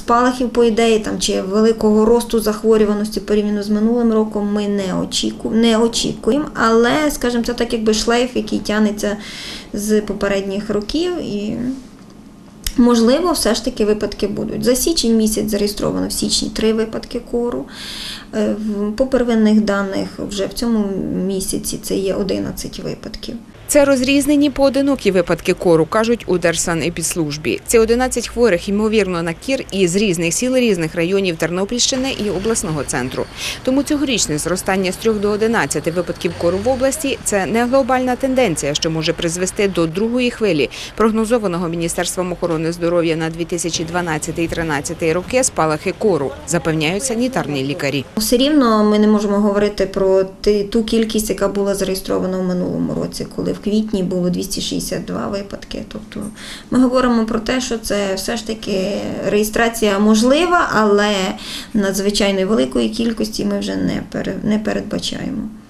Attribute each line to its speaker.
Speaker 1: спалахів, по ідеї, чи великого росту захворюваності порівняно з минулим роком ми не очікуємо, але, скажімо, це так якби шлейф, який тягнеться з попередніх років, і можливо, все ж таки випадки будуть. За січень місяць зареєстровано в січні 3 випадки кору. По первинних даних вже в цьому місяці це є 11 випадків.
Speaker 2: Це розрізнені поодинокі випадки кору, кажуть у Держсанепідслужбі. Ці 11 хворих, ймовірно, на кір із різних сіл, різних районів Тернопільщини і обласного центру. Тому цьогорічне зростання з 3 до 11 випадків кору в області – це не глобальна тенденція, що може призвести до другої хвилі, прогнозованого Міністерством охорони здоров'я на 2012-2013 роки спалахи кору, запевняють санітарні лікарі.
Speaker 1: Все рівно ми не можемо говорити про ту кількість, яка була зареєстрована в минулому році, коли в квітні було 262 випадки. Тобто ми говоримо про те, що це все ж таки реєстрація можлива, але надзвичайно великої кількості ми вже не передбачаємо.